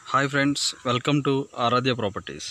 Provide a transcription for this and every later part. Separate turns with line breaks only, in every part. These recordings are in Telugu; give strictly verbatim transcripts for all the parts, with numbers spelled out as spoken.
Hi friends, welcome to Aradhya Properties.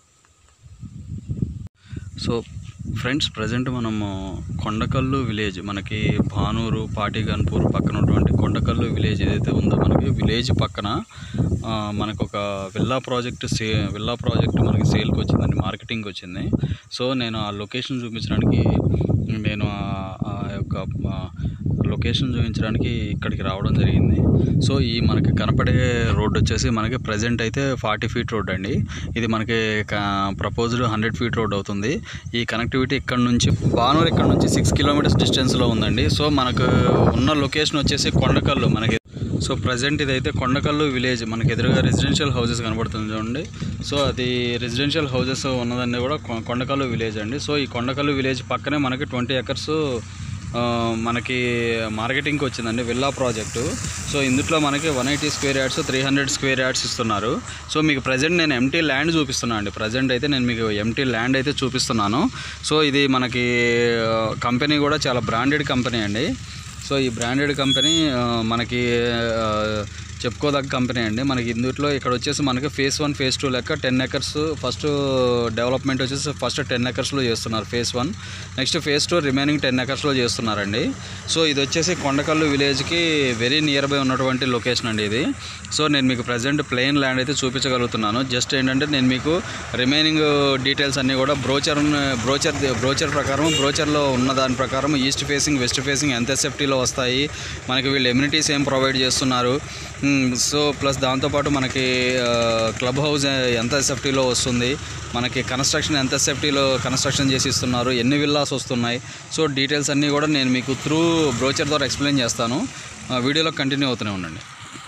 So friends, present మనము కొండకల్లు విలేజ్ మనకి భానూరు పాటిగన్పూర్ పక్కన ఉన్నటువంటి కొండకల్లు విలేజ్ ఏదైతే ఉందో మనకి విలేజ్ పక్కన మనకు ఒక విల్లా ప్రాజెక్ట్ సే విల్లా ప్రాజెక్ట్ మనకి సేల్కి వచ్చిందండి, మార్కెటింగ్కి వచ్చింది. సో నేను ఆ లొకేషన్ చూపించడానికి నేను ఆ యొక్క లొకేషన్ చూపించడానికి ఇక్కడికి రావడం జరిగింది. సో ఈ మనకి కనపడే రోడ్ వచ్చేసి మనకి ప్రజెంట్ అయితే ఫార్టీ ఫీట్ రోడ్ అండి. ఇది మనకి ప్రపోజ్డ్ హండ్రెడ్ ఫీట్ రోడ్ అవుతుంది. ఈ కనెక్టివిటీ ఇక్కడ నుంచి బానూరు ఇక్కడ నుంచి సిక్స్ కిలోమీటర్స్ డిస్టెన్స్లో ఉందండి. సో మనకు ఉన్న లొకేషన్ వచ్చేసి కొండకల్లు మనకి. సో ప్రజెంట్ ఇదైతే కొండకల్లు విలేజ్ మనకి ఎదురుగా రెసిడెన్షియల్ హౌసెస్ కనబడుతుంది చూడండి. సో అది రెసిడెన్షియల్ హౌసెస్ ఉన్నదన్నీ కూడా కొండకల్లు విలేజ్ అండి. సో ఈ కొండకల్లు విలేజ్ పక్కనే మనకి ట్వంటీ ఎకర్స్ మనకి మార్కెటింగ్కి వచ్చిందండి విల్లా ప్రాజెక్టు. సో ఇందులో మనకి one eighty square yards three hundred square yards ఇస్తున్నారు. సో మీకు ప్రజెంట్ నేను ఎంటీ ల్యాండ్ చూపిస్తున్నాను అండి. ప్రజెంట్ అయితే నేను మీకు ఎంటీ ల్యాండ్ అయితే చూపిస్తున్నాను. సో ఇది మనకి కంపెనీ కూడా చాలా బ్రాండెడ్ కంపెనీ అండి. సో ఈ బ్రాండెడ్ కంపెనీ మనకి చెప్పుకోదగ్గ కంపెనీ అండి. మనకి ఇందులో ఇక్కడ వచ్చేసి మనకి ఫేస్ వన్ ఫేస్ టూ లెక్క టెన్ ఎకర్స్ ఫస్ట్ డెవలప్మెంట్ వచ్చేసి ఫస్ట్ టెన్ ఎకర్స్లో చేస్తున్నారు phase one. Next phase two remaining ten ఎకర్స్లో చేస్తున్నారండి. సో ఇది వచ్చేసి కొండకల్లు విలేజ్కి వెరీ నియర్ బై ఉన్నటువంటి లొకేషన్ అండి ఇది. సో నేను మీకు ప్రజెంట్ ప్లెయిన్ ల్యాండ్ అయితే చూపించగలుగుతున్నాను. జస్ట్ ఏంటంటే నేను మీకు రిమైనింగ్ డీటెయిల్స్ అన్నీ కూడా బ్రోచర్ బ్రోచర్ బ్రోచర్ ప్రకారం బ్రోచర్లో ఉన్న దాని ప్రకారం ఈస్ట్ ఫేసింగ్ వెస్ట్ ఫేసింగ్ ఎంత ఎస్ఎఫ్టీలో వస్తాయి, మనకి వీళ్ళు ఎమ్యూనిటీస్ ఏం ప్రొవైడ్ చేస్తున్నారు, సో ప్లస్ దాంతోపాటు మనకి క్లబ్ హౌస్ ఎంత ఎస్ఎఫ్టీలో వస్తుంది, మనకి కన్స్ట్రక్షన్ ఎంత ఎస్ఎఫ్టీలో కన్స్ట్రక్షన్ చేసి ఇస్తున్నారు, ఎన్ని విల్లాస్ వస్తున్నాయి, సో డీటెయిల్స్ అన్నీ కూడా నేను మీకు త్రూ బ్రోచర్ ద్వారా ఎక్స్ప్లెయిన్ చేస్తాను. వీడియోలో కంటిన్యూ అవుతూనే ఉండండి.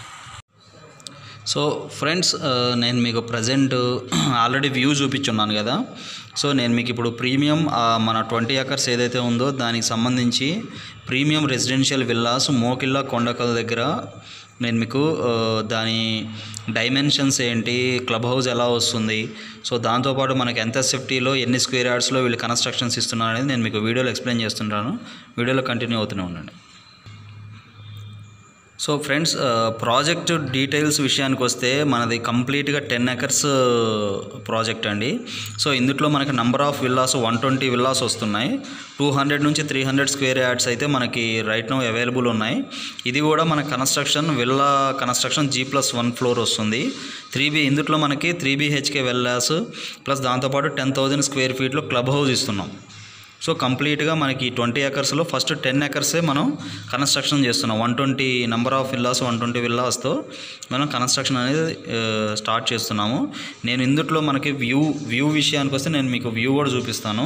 సో ఫ్రెండ్స్, నేను మీకు ప్రజెంట్ ఆల్రెడీ వ్యూ చూపించున్నాను కదా. సో నేను మీకు ఇప్పుడు ప్రీమియం మన ట్వంటీ ఎకర్స్ ఏదైతే ఉందో దానికి సంబంధించి premium residential villas Mokila Kondakal దగ్గర నేను మీకు దాని డైమెన్షన్స్ ఏంటి, క్లబ్ హౌస్ ఎలా వస్తుంది, సో దాంతోపాటు మనకి ఎంత సేఫ్టీలో ఎన్ని స్క్వేర్ యార్డ్స్లో వీళ్ళు కన్స్ట్రక్షన్స్ ఇస్తున్నారు అనేది నేను మీకు వీడియోలో ఎక్స్ప్లెయిన్ చేస్తుంటాను. వీడియోలో కంటిన్యూ అవుతూనే ఉండండి. సో ఫ్రెండ్స్, ప్రాజెక్ట్ డీటెయిల్స్ విషయానికి వస్తే మనది కంప్లీట్గా టెన్ ఎకర్స్ ప్రాజెక్ట్ అండి. సో ఇందులో మనకి number of villas one twenty villas వస్తున్నాయి. టూ హండ్రెడ్ నుంచి త్రీ హండ్రెడ్ స్క్వేర్ యార్డ్స్ అయితే మనకి రైట్ నౌ అవైలబుల్ ఉన్నాయి. ఇది కూడా మన construction villa construction G plus one floor వస్తుంది. త్రీ బీ ఇందులో మనకి త్రీ బీహెచ్కే విల్లాస్ ప్లస్ దాంతోపాటు టెన్ థౌజండ్ స్క్వేర్ ఫీట్లో క్లబ్ హౌస్ ఇస్తున్నాం. సో కంప్లీట్గా మనకి ట్వంటీ ఎకర్స్లో ఫస్ట్ టెన్ ఎకర్సే మనం కన్స్ట్రక్షన్ చేస్తున్నాం. One twenty number of villas one twenty విల్లాస్తో మనం కన్స్ట్రక్షన్ అనేది స్టార్ట్ చేస్తున్నాము. నేను ఇందులో మనకి వ్యూ వ్యూ విషయానికి వస్తే నేను మీకు వ్యూ కూడా చూపిస్తాను.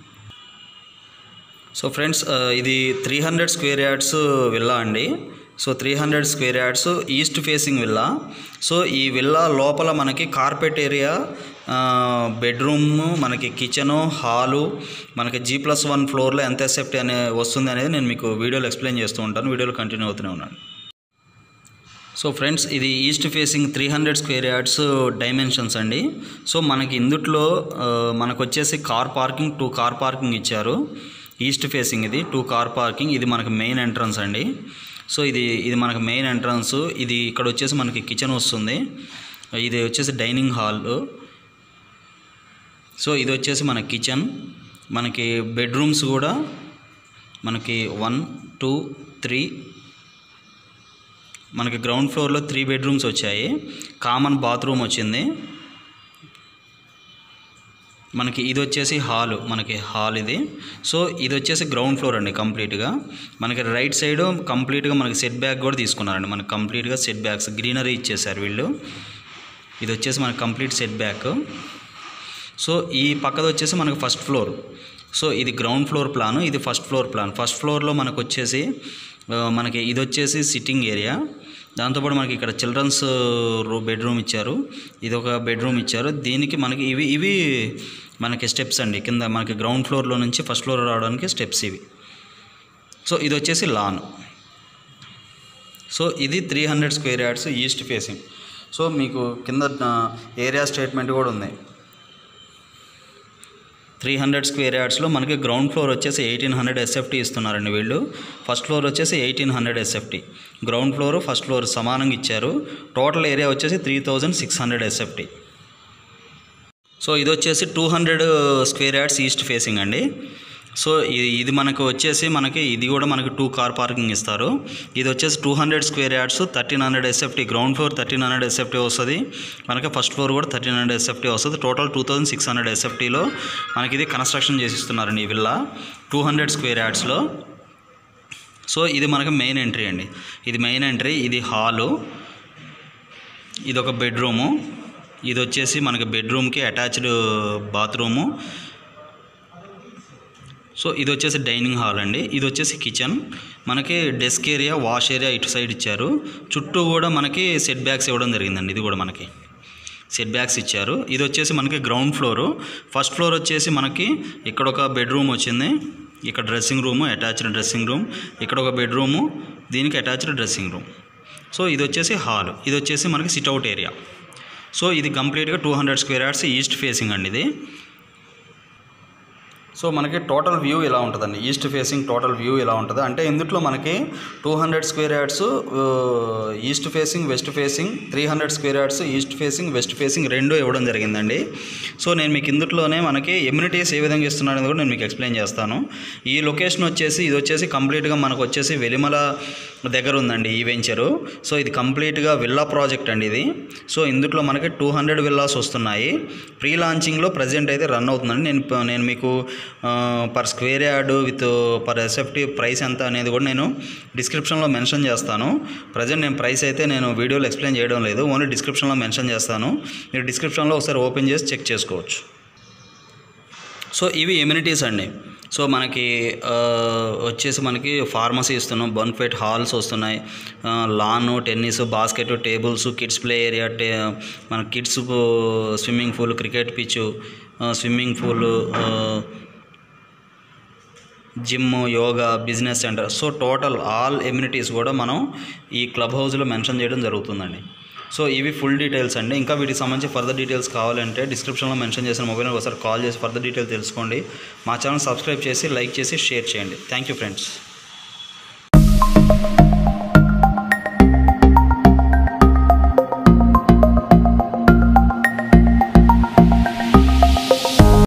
సో ఫ్రెండ్స్, ఇది three hundred square yards villa అండి. So three hundred square yards east facing villa. So ఈ విల్లా లోపల మనకి కార్పెట్ ఏరియా, బెడ్రూమ్, మనకి కిచెను, హాలు, మనకి జీ ప్లస్ వన్ ఫ్లోర్లో ఎంత సేఫ్టీ అనే వస్తుంది అనేది నేను మీకు వీడియోలో ఎక్స్ప్లెయిన్ చేస్తూ ఉంటాను. వీడియోలో కంటిన్యూ అవుతూనే ఉన్నాను. సో ఫ్రెండ్స్, ఇది east facing three hundred square yards dimensions అండి. సో మనకి ఇందులో మనకు వచ్చేసి car parking two car parking ఇచ్చారు. ఈస్ట్ ఫేసింగ్ ఇది టూ కార్ పార్కింగ్. ఇది మనకి మెయిన్ ఎంట్రన్స్ అండి. సో ఇది ఇది మనకి మెయిన్ ఎంట్రన్స్. ఇది ఇక్కడ వచ్చేసి మనకి కిచెన్ వస్తుంది. ఇది వచ్చేసి డైనింగ్ హాల్. సో ఇది వచ్చేసి మన కిచెన్. మనకి బెడ్రూమ్స్ కూడా మనకి వన్ టూ త్రీ మనకి గ్రౌండ్ ఫ్లోర్లో త్రీ బెడ్రూమ్స్ వచ్చాయి. కామన్ బాత్రూమ్ వచ్చింది. మనకి ఇది వచ్చేసి హాలు, మనకి హాల్ ఇది. సో ఇది వచ్చేసి గ్రౌండ్ ఫ్లోర్ అండి కంప్లీట్గా. మనకి రైట్ సైడ్ కంప్లీట్గా మనకి సెట్ బ్యాక్ కూడా తీసుకున్నారండి. మనకి కంప్లీట్గా సెట్ బ్యాక్స్ గ్రీనరీ ఇచ్చేసారు వీళ్ళు. ఇది వచ్చేసి మనకి కంప్లీట్ సెట్ బ్యాక్. సో ఈ పక్కది వచ్చేసి మనకు ఫస్ట్ ఫ్లోర్. సో ఇది గ్రౌండ్ ఫ్లోర్ ప్లాన్, ఇది ఫస్ట్ ఫ్లోర్ ప్లాన్. ఫస్ట్ ఫ్లోర్లో మనకు వచ్చేసి మనకి ఇది వచ్చేసి సిట్టింగ్ ఏరియా. దాంతోపాటు మనకి ఇక్కడ చిల్డ్రన్స్ బెడ్రూమ్ ఇచ్చారు. ఇది ఒక బెడ్రూమ్ ఇచ్చారు. దీనికి మనకి ఇవి ఇవి మనకి స్టెప్స్ అండి. కింద మనకి గ్రౌండ్ ఫ్లోర్లో నుంచి ఫస్ట్ ఫ్లోర్ రావడానికి స్టెప్స్ ఇవి. సో ఇది వచ్చేసి లాన్. సో ఇది three hundred square yards east facing. So మీకు కింద ఏరియా స్టేట్మెంట్ కూడా ఉంది. త్రీ హండ్రెడ్ స్క్వేర్ యార్డ్స్లో మనకి గ్రౌండ్ ఫ్లోర్ వచ్చేసి ఎయిటీన్ హండ్రెడ్ ఎస్ఎఫ్టీ ఇస్తున్నారండి వీళ్ళు. ఫస్ట్ ఫ్లోర్ వచ్చేసి eighteen hundred SFT. Ground floor first floor సమానంగా ఇచ్చారు. టోటల్ ఏరియా వచ్చేసి three thousand six hundred SFT. So ఇది వచ్చేసి two hundred square yards east facing అండి. సో ఇది ఇది మనకు వచ్చేసి మనకి ఇది కూడా మనకి టూ కార్ పార్కింగ్ ఇస్తారు. ఇది వచ్చేసి two hundred square yards thirteen hundred SFT. Ground floor thirteen hundred SFT వస్తుంది మనకి. ఫస్ట్ ఫ్లోర్ కూడా థర్టీన్ హండ్రెడ్ ఎస్ఎఫ్టీ వస్తుంది. Total two thousand six hundred ఎస్ఎఫ్టీలో మనకి ఇది కన్స్ట్రక్షన్ చేసిస్తున్నారండి ఈ విల్లా టూ హండ్రెడ్ స్క్వేర్ యార్డ్స్లో. సో ఇది మనకి మెయిన్ ఎంట్రీ అండి. ఇది మెయిన్ ఎంట్రీ. ఇది హాలు, ఇది ఒక బెడ్రూము, ఇది వచ్చేసి మనకి బెడ్రూమ్కి అటాచ్డ్ బాత్రూము. సో ఇది వచ్చేసి డైనింగ్ హాల్ అండి. ఇది వచ్చేసి కిచెన్. మనకి డెస్క్ ఏరియా, వాష్ ఏరియా ఇటు సైడ్ ఇచ్చారు. చుట్టూ కూడా మనకి సెట్ బ్యాక్స్ ఇవ్వడం జరిగిందండి. ఇది కూడా మనకి సెట్ బ్యాక్స్ ఇచ్చారు. ఇది వచ్చేసి మనకి గ్రౌండ్ ఫ్లోరు. ఫస్ట్ ఫ్లోర్ వచ్చేసి మనకి ఇక్కడ ఒక బెడ్రూమ్ వచ్చింది, ఇక్కడ dressing room, attached dressing room, ఇక్కడ ఒక బెడ్రూము, దీనికి అటాచ్డ్ డ్రెస్సింగ్ రూమ్. సో ఇది వచ్చేసి హాల్, ఇది వచ్చేసి మనకి సిట్అవుట్ ఏరియా. సో ఇది కంప్లీట్గా two hundred square yards east facing అండి ఇది. సో మనకి టోటల్ వ్యూ ఇలా ఉంటుందండి. ఈస్ట్ ఫేసింగ్ టోటల్ వ్యూ ఇలా ఉంటుంది అంటే ఇందులో మనకి two hundred square yards east facing, west facing, three hundred square yards east facing, west facing రెండు ఇవ్వడం జరిగిందండి. సో నేను మీకు ఇందులోనే మనకి ఎమ్యూనిటీస్ ఏ విధంగా ఇస్తున్నారని కూడా నేను మీకు ఎక్స్ప్లెయిన్ చేస్తాను. ఈ లొకేషన్ వచ్చేసి ఇది వచ్చేసి కంప్లీట్గా మనకు వచ్చేసి వెలిమల దగ్గర ఉందండి ఈ వెంచరు. సో ఇది కంప్లీట్గా విల్లా ప్రాజెక్ట్ అండి ఇది. సో ఇందులో మనకి టూ హండ్రెడ్ విల్లాస్ వస్తున్నాయి. ప్రీ లాంచింగ్లో ప్రజెంట్ అయితే రన్ అవుతుందండి. నేను నేను మీకు per square yard with per SFT price ఎంత అనేది కూడా నేను డిస్క్రిప్షన్లో మెన్షన్ చేస్తాను. ప్రజెంట్ నేను ప్రైస్ అయితే నేను వీడియోలో ఎక్స్ప్లెయిన్ చేయడం లేదు, ఓన్లీ డిస్క్రిప్షన్లో మెన్షన్ చేస్తాను. మీరు డిస్క్రిప్షన్లో ఒకసారి ఓపెన్ చేసి చెక్ చేసుకోవచ్చు. సో ఇవి ఎమ్యూనిటీస్ అండి. సో మనకి వచ్చేసి మనకి ఫార్మసీ ఇస్తున్నాం, బన్ఫెట్ హాల్స్ వస్తున్నాయి, lawn, tennis, basket, tables, kids play area, టే మన kids swimming pool, cricket pitch, swimming pool, gym, yoga, business centre. So total all amenities కూడా మనం ఈ క్లబ్ హౌస్లో మెన్షన్ చేయడం జరుగుతుందండి. సో ఇవి ఫుల్ డీటెయిల్స్ అండి. ఇంకా వీటికి సంబంధించి ఫర్దర్ డీటెయిల్స్ కావాలంటే డిస్క్రిప్షన్లో మెన్షన్ చేసిన మొబైల్ ఒకసారి కాల్ చేసి ఫర్దర్ డీటెయిల్స్ తెలుసుకోండి. మా ఛానల్ సబ్స్క్రైబ్ చేసి లైక్ చేసి షేర్ చేయండి. Thank you friends.